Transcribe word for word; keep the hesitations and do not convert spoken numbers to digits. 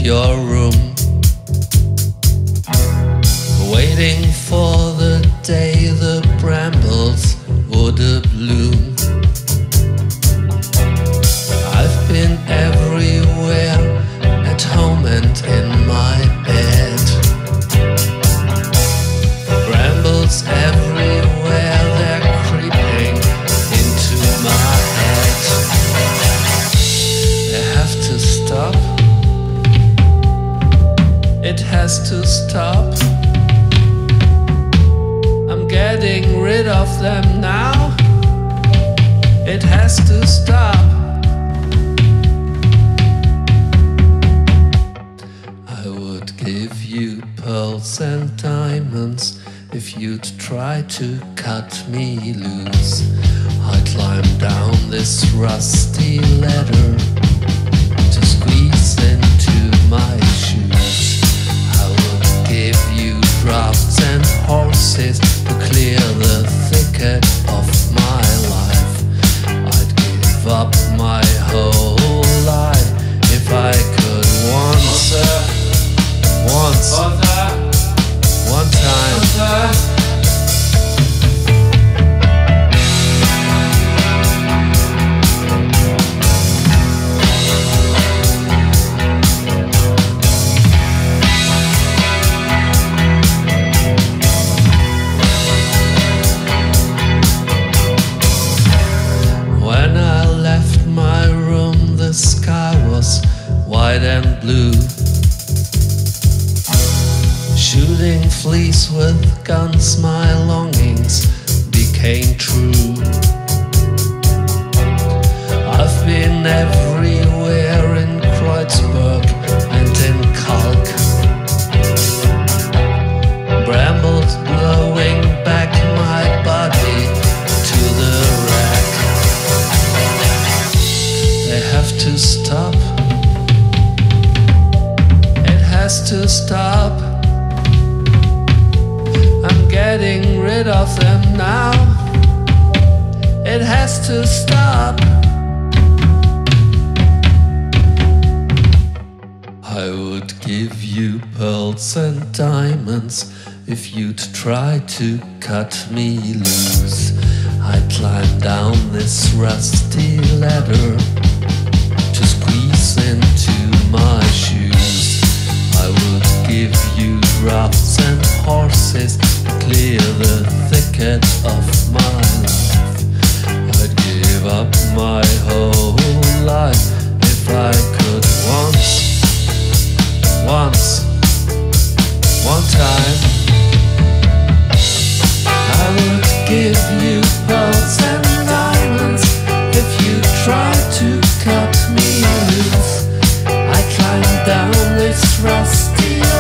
your room, waiting for the day the brambles would bloom. I've been everywhere, at home and in my bed. Brambles everywhere, they're creeping into my head. They have to stop. It has to stop. I'm getting rid of them now. It has to stop. I would give you pearls and diamonds if you'd try to cut me loose. I'd climb down this rusty ladder to squeeze into my shoes. I would give you drafts and horses to clear the thicket of my life. I'd give up my whole life if I could once, once, one time. When I left my room, the sky was white and blue. Shooting fleas with guns, my longings became true. I've been everywhere, in Kreuzberg and in Kalk. Brambles blowing back my body to the rack. They have to stop. It has to stop. I'm getting rid of them now. It has to stop. I would give you pearls and diamonds if you'd try to cut me loose. I'd climb down this rusty ladder to squeeze into my shoes. I would give you drafts and horses to clear the thicket of my life. I'd give up my whole life if I could once, once, one time. I would give you pearls and diamonds if you tried to cut me loose. I climbed down this rusty